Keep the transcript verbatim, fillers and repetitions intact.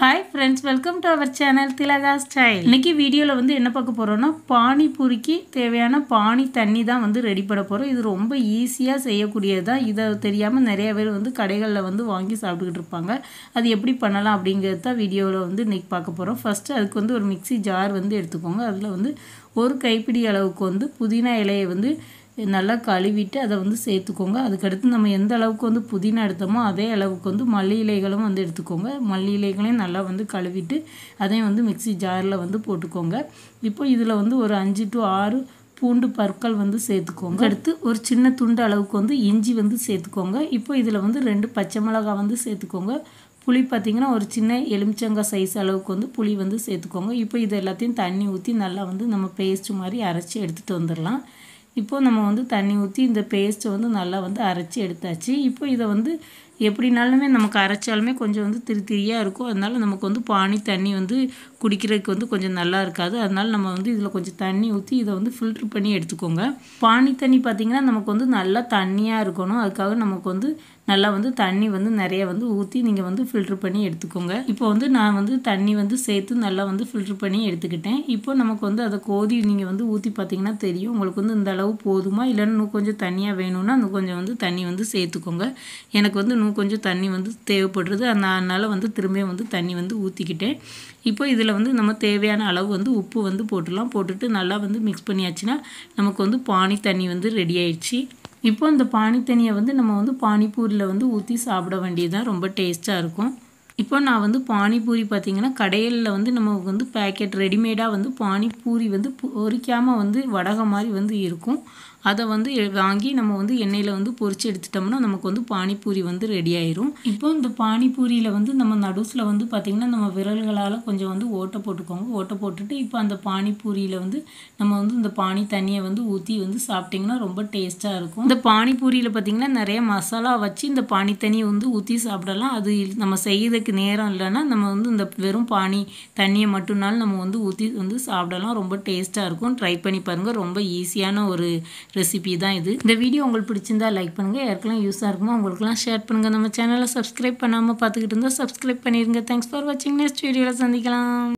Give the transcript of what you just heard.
Hi friends, welcome to our channel Tilaga Style. இன்னைக்கு வீடியோல வந்து என்ன பார்க்க போறோம்னா பானி பூரிக்கு தேவையான பானி தண்ணி தான் வந்து ரெடி பண்ண போறோம். இது ரொம்ப ஈஸியா செய்யக்கூடியதா. இத தெரியாம நிறைய பேர் வந்து கடைகள்ல வந்து வாங்கி சாப்பிட்டுட்டு இருப்பாங்க. அது எப்படி பண்ணலாம் அப்படிங்கறத தான் வீடியோல வந்து இன்னைக்கு பார்க்க போறோம். ஃபர்ஸ்ட் அதுக்கு வந்து ஒரு மிக்ஸி ஜார் வந்து எடுத்துக்கோங்க. அதுல வந்து ஒரு கைப்பிடி அளவுக்கு வந்து புதினா இலையை வந்து நல்லா கழுவிட்டு அதை வந்து சேர்த்துக்கோங்க. அதுக்கு அடுத்து நம்ம எந்த அளவுக்கு வந்து புதினா எடுத்தோமோ அதே அளவுக்கு வந்து மல்லி இலைகளும் வந்து எடுத்துக்கோங்க. மல்லி இலைகளையும் நல்லா வந்து கழுவிட்டு அதையும் வந்து மிக்ஸி ஜாரில் வந்து போட்டுக்கோங்க. இப்போ இதில் வந்து ஒரு அஞ்சு டு ஆறு பூண்டு பற்கள் வந்து சேர்த்துக்கோங்க. அடுத்து ஒரு சின்ன துண்டு அளவுக்கு வந்து இஞ்சி வந்து சேர்த்துக்கோங்க. இப்போ இதில் வந்து ரெண்டு பச்சை மிளகாய் வந்து சேர்த்துக்கோங்க. புளி பார்த்திங்கன்னா ஒரு சின்ன எலுமிச்சங்காய் சைஸ் அளவுக்கு வந்து புளி வந்து சேர்த்துக்கோங்க. இப்போ இது எல்லாத்தையும் தண்ணி ஊற்றி நல்லா வந்து நம்ம பேஸ்ட் மாதிரி அரைச்சி எடுத்துகிட்டு வந்துடலாம். இப்போ நம்ம வந்து தண்ணி ஊற்றி இந்த பேஸ்ட்டை வந்து நல்லா வந்து அரைச்சி எடுத்தாச்சு. இப்போ இதை வந்து எப்படினாலுமே நமக்கு அரைச்சாலுமே கொஞ்சம் வந்து திரி திரியாக இருக்கும். அதனால நமக்கு வந்து பானி தண்ணி வந்து குடிக்கிறதுக்கு வந்து கொஞ்சம் நல்லா இருக்காது. அதனால நம்ம வந்து இதில் கொஞ்சம் தண்ணி ஊற்றி இதை வந்து ஃபில்ட்ரு பண்ணி எடுத்துக்கோங்க. பானி தண்ணி பார்த்திங்கன்னா நமக்கு வந்து நல்லா தண்ணியாக இருக்கணும். அதுக்காக நமக்கு வந்து நல்லா வந்து தண்ணி வந்து நிறைய வந்து ஊற்றி நீங்கள் வந்து ஃபில்ட்ரு பண்ணி எடுத்துக்கோங்க. இப்போ வந்து நான் வந்து தண்ணி வந்து சேர்த்து நல்லா வந்து ஃபில்ட்ரு பண்ணி எடுத்துக்கிட்டேன். இப்போ நமக்கு வந்து அதை கோதி நீங்கள் வந்து ஊற்றி பார்த்தீங்கன்னா தெரியும். உங்களுக்கு வந்து இந்த அளவு போதுமா இல்லைன்னு இன்னும் கொஞ்சம் தண்ணியாக வேணும்னா இன்னும் கொஞ்சம் வந்து தண்ணி வந்து சேர்த்துக்கோங்க. எனக்கு வந்து இன்னும் கொஞ்சம் தண்ணி வந்து தேவைப்படுறது. அதனால் வந்து திரும்பியும் வந்து தண்ணி வந்து ஊற்றிக்கிட்டேன். இப்போ இதில் வந்து நம்ம தேவையான அளவு வந்து உப்பு வந்து போட்டுடலாம். போட்டுட்டு நல்லா வந்து மிக்ஸ் பண்ணியாச்சுன்னா நமக்கு வந்து பானி தண்ணி வந்து ரெடி ஆயிடுச்சு. இப்போ இந்த பானி தண்ணியை வந்து நம்ம வந்து பானிபூரியில் வந்து ஊற்றி சாப்பிட வேண்டியதுதான். ரொம்ப டேஸ்ட்டாக இருக்கும். இப்போ நான் வந்து பானிபூரி பார்த்திங்கன்னா கடைகளில் வந்து நம்ம வந்து பேக்கெட் ரெடிமேடாக வந்து பானிபூரி வந்து பொரிக்காமல் வந்து வடகை மாதிரி வந்து இருக்கும். அதை வந்து வாங்கி நம்ம வந்து எண்ணெயில் வந்து பொரிச்சு எடுத்துட்டோம்னா நமக்கு வந்து பானிபூரி வந்து ரெடி ஆயிரும். இப்போ இந்த பானிபூரியில் வந்து நம்ம நடுஸில் வந்து பார்த்திங்கன்னா நம்ம விரல்களால் கொஞ்சம் வந்து ஓட்டை போட்டுக்கோங்க. ஓட்டை போட்டுட்டு இப்போ அந்த பானிபூரியில் வந்து நம்ம வந்து இந்த பானி தண்ணியை வந்து ஊற்றி வந்து சாப்பிட்டிங்கன்னா ரொம்ப டேஸ்ட்டாக இருக்கும். இந்த பானிபூரியில் பார்த்திங்கன்னா நிறைய மசாலா வச்சு இந்த பானி தண்ணியை வந்து ஊற்றி சாப்பிடலாம். அது நம்ம செய்யறதுக்கு நேரம் இல்லைன்னா நம்ம வந்து இந்த வெறும் பானி தண்ணியை மட்டும்னாலும் நம்ம வந்து ஊற்றி வந்து சாப்பிடலாம். ரொம்ப டேஸ்ட்டாக இருக்கும். ட்ரை பண்ணி பாருங்கள். ரொம்ப ஈஸியான ஒரு ரெசிபி தான் இது. இந்த வீடியோ உங்களுக்கு பிடிச்சிருந்தா லைக் பண்ணுங்கள். யாருக்கெல்லாம் யூஸாக இருக்குமோ அவங்களுக்குலாம் ஷேர் பண்ணுங்கள். நம்ம சேனலை சப்ஸ்கிரைப் பண்ணாமல் பார்த்துக்கிட்டு இருந்தால் சப்ஸ்கிரைப் பண்ணிடுங்க. தேங்க்ஸ் ஃபார் வாட்சிங். நெக்ஸ்ட் வீடியோவில் சந்திக்கலாம்.